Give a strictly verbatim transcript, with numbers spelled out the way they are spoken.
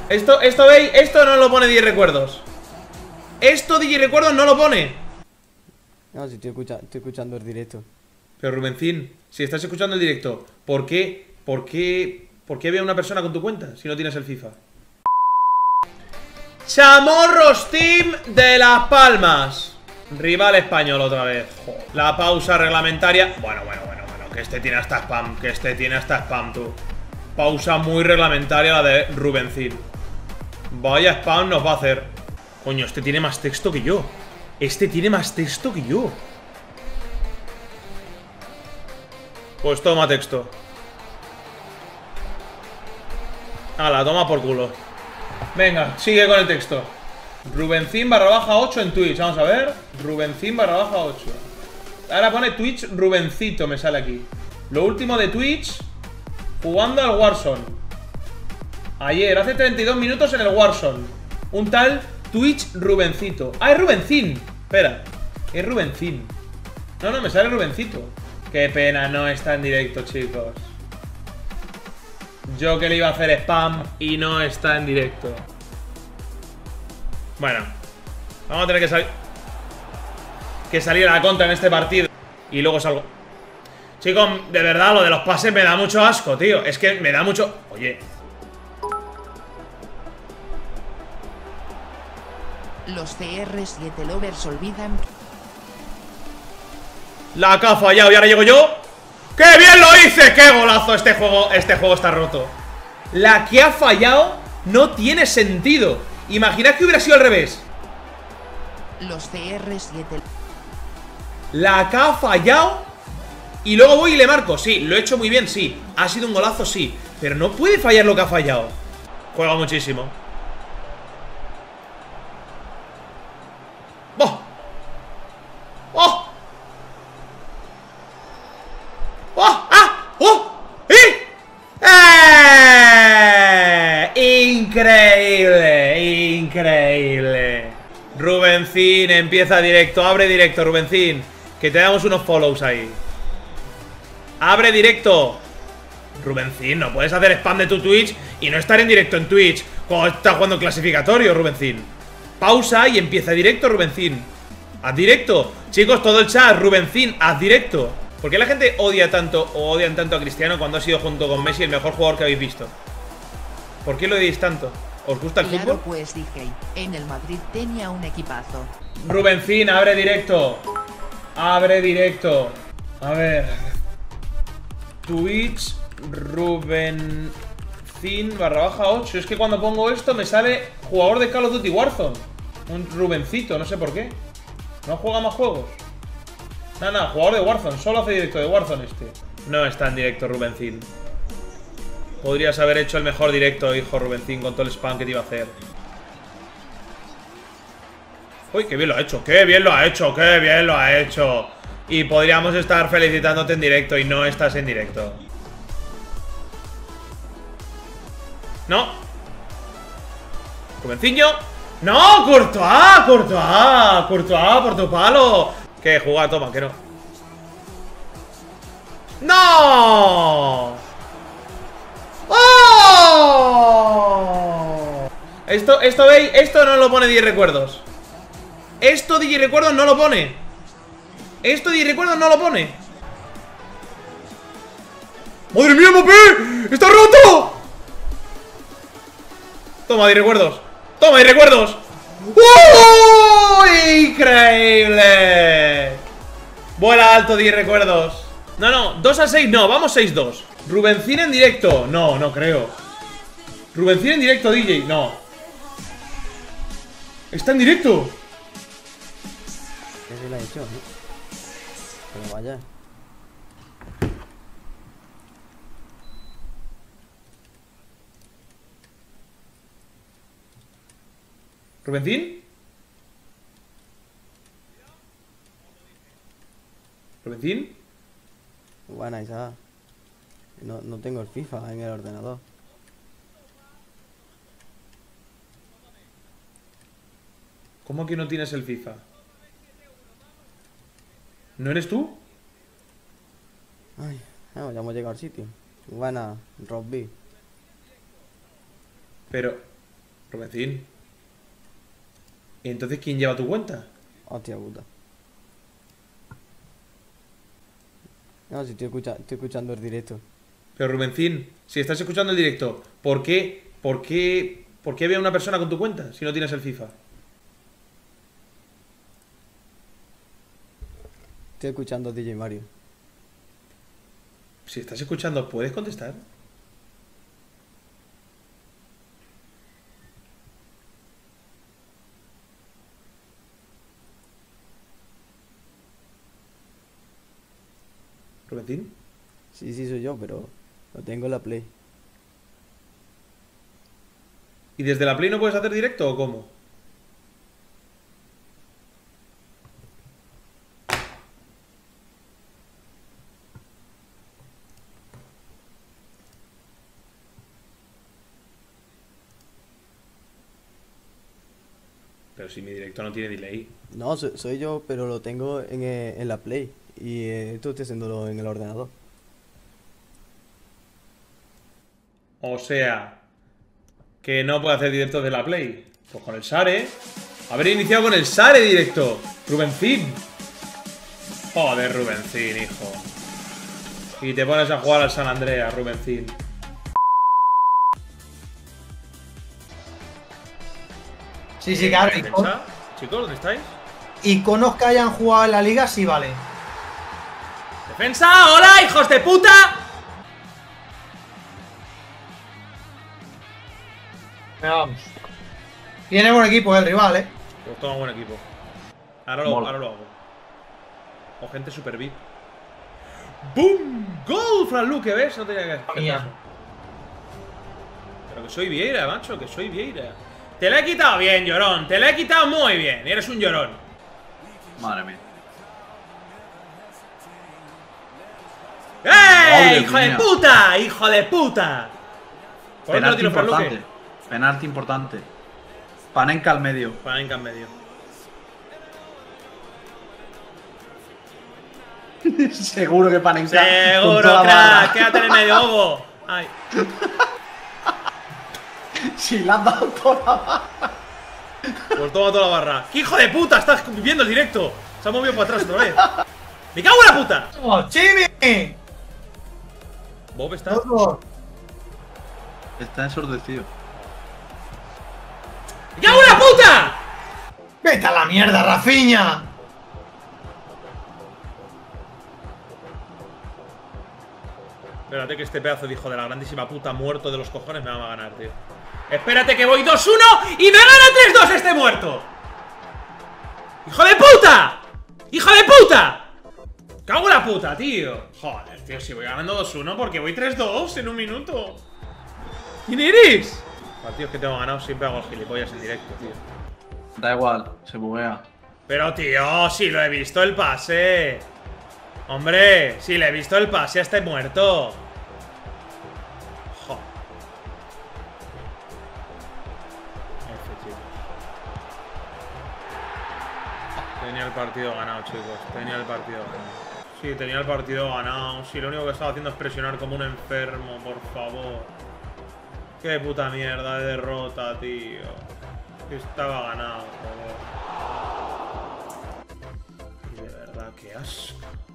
Esto, esto veis, esto no lo pone D J Recuerdos. Esto D J Recuerdos no lo pone. No, si estoy, escucha estoy escuchando el directo. Pero Rubencín, si estás escuchando el directo, ¿por qué? ¿Por qué? ¿Por qué ve a una persona con tu cuenta si no tienes el FIFA? Chamorros Team de Las Palmas. Rival español otra vez. Joder. La pausa reglamentaria. Bueno, bueno, bueno, bueno. Que este tiene hasta spam. Que este tiene hasta spam, tú. Pausa muy reglamentaria la de Rubencín. Vaya spam nos va a hacer. Coño, este tiene más texto que yo. Este tiene más texto que yo. Pues toma texto. Hala, toma por culo. Venga, sigue con el texto. Rubencín barra baja ocho en Twitch. Vamos a ver. Rubencín barra baja ocho. Ahora pone Twitch Rubencito, me sale aquí. Lo último de Twitch, jugando al Warzone. Ayer, hace treinta y dos minutos en el Warzone. Un tal Twitch Rubencito. Ah, es Rubencín. Espera, es Rubencín. No, no, me sale Rubencito. Qué pena, no está en directo, chicos. Yo que le iba a hacer spam y no está en directo. Bueno, vamos a tener que salir Que salir a la contra en este partido. Y luego salgo. Chicos, de verdad, lo de los pases me da mucho asco, tío. Es que me da mucho... Oye. Los C R siete lovers olvidan. La que ha fallado y ahora llego yo. ¡Qué bien lo hice! ¡Qué golazo! Este juego, este juego está roto. La que ha fallado no tiene sentido. Imaginad que hubiera sido al revés. Los C R siete. La que ha fallado y luego voy y le marco. Sí, lo he hecho muy bien, sí. Ha sido un golazo, sí. Pero no puede fallar lo que ha fallado. Juega muchísimo. ¡Oh! ¡Oh! ¡Oh! ¡Ah! ¡Oh! ¡Eh! ¡Eh! Increíble, increíble. Rubencín empieza directo, abre directo, Rubencín. Que te damos unos follows ahí. Abre directo. Rubencín, no puedes hacer spam de tu Twitch y no estar en directo en Twitch cuando estás jugando en clasificatorio, Rubencín. Pausa y empieza directo, Rubencín. Haz directo. Chicos, todo el chat, Rubencín, haz directo. ¿Por qué la gente odia tanto o odian tanto a Cristiano cuando ha sido junto con Messi el mejor jugador que habéis visto? ¿Por qué lo odiáis tanto? ¿Os gusta el Claro, fútbol? pues dije, en el Madrid tenía un equipazo. Rubencín, abre directo. Abre directo. A ver. Twitch Rubencín barra baja ocho. Es que cuando pongo esto me sale jugador de Call of Duty Warzone. Un Rubencito, no sé por qué. No juega más juegos. Nada, nada, jugador de Warzone. Solo hace directo de Warzone este. No está en directo, Rubencín. Podrías haber hecho el mejor directo, hijo Rubencín, con todo el spam que te iba a hacer. Uy, qué bien lo ha hecho, qué bien lo ha hecho, qué bien lo ha hecho. Y podríamos estar felicitándote en directo y no estás en directo. No. Rubenciño. ¡No! ¡Courtois! ¡Courtois! ¡Courtois! ¡Por tu palo! ¿Qué? Juega, toma, que no. ¡No! ¡Oh! Esto, esto veis, esto no lo pone D J Recuerdos. Esto D J Recuerdos no lo pone. Esto D J Recuerdos no lo pone. ¡Madre mía, Mbappé! ¡Está roto! Toma, D J Recuerdos. Toma, D J Recuerdos. ¡Oh! ¡Increíble! Vuela alto, D J Recuerdos. No, no, dos a seis no, vamos seis dos. Rubencín en directo. No, no creo. Rubencín en directo, D J. No. Está en directo. ¿Qué se le ha hecho? ¿No? Pero vaya. ¿Rubencín? ¿Rubencín? Buena, Isa. No, no tengo el FIFA en el ordenador. ¿Cómo que no tienes el FIFA? ¿No eres tú? Ay, no, ya hemos llegado al sitio. Buena, Robby. Pero... Rubencín. ¿Y entonces quién lleva tu cuenta? Hostia puta. No, si estoy, escucha estoy escuchando el directo. Pero Rubencín, si estás escuchando el directo, ¿por qué? ¿Por qué? ¿Por qué había una persona con tu cuenta si no tienes el FIFA? Estoy escuchando a D J Mario. Si estás escuchando, ¿puedes contestar? ¿Rubencín? Sí, sí, soy yo, pero lo tengo en la Play. ¿Y desde la Play no puedes hacer directo o cómo? Pero si mi directo no tiene delay. No, so- soy yo, pero lo tengo en, eh, en la Play. Y eh, esto estoy haciéndolo en el ordenador. O sea, que no puede hacer directo de la Play. Pues con el Sare. Haber iniciado con el Sare directo. Rubencín. Joder, Rubencín, hijo. Y te pones a jugar al San Andreas, Rubencín. Sí, sí, claro. Eh, Icon- ¿Defensa? Chicos, ¿dónde estáis? Iconos que hayan jugado en la liga, sí vale. ¡Defensa! ¡Hola, hijos de puta! Venga, vamos. Tiene buen equipo el rival, eh. Pues toma buen equipo. Ahora lo, Mola. ahora lo hago. O gente super V I P. ¡Bum! ¡Gol, Fran Luque! ¿Ves? No tenía que hacer Mía. caso. Pero que soy Vieira, macho, que soy Vieira. Te la he quitado bien, llorón. Te la he quitado muy bien. Y eres un llorón. Madre mía. ¡Eh! Madre ¡Hijo de mía. puta! ¡Hijo de puta! ¿Por dónde lo Penalti tiro, Fran Luque? importante. Penalti importante. Panenka al medio. Panenka en medio. Seguro que Panenka. con Seguro, toda la crack. barra. Quédate en el medio, Hugo. Ay. Si le has dado toda la barra. Pues toma toda la barra. ¡Qué hijo de puta! Estás viendo el directo. Se ha movido para atrás otra vez. ¡Me cago en la puta! ¡Oh, Chimi! Bob está. Dos, dos. Está ensordecido. ¡Me cago en la puta! ¡Vete a la mierda, Rafiña! Espérate que este pedazo de hijo de la grandísima puta muerto de los cojones me va a ganar, tío. Espérate que voy dos uno y me gana tres dos este muerto. ¡Hijo de puta! ¡Hijo de puta! ¡Cago en la puta, tío! Joder, tío, si voy ganando dos uno porque voy tres dos en un minuto. ¿Quién eres? Ah, tío, es que tengo ganado, siempre hago gilipollas en directo, tío. Da igual, se buguea. Pero, tío, si lo he visto el pase. Hombre, si le he visto el pase a este muerto. Joder. F, chicos. Tenía el partido ganado, chicos. Tenía el partido ganado. Sí, tenía el partido ganado. Sí, lo único que estaba haciendo es presionar como un enfermo, por favor. Qué puta mierda de derrota, tío. Estaba ganado, joder. Y de verdad, qué asco.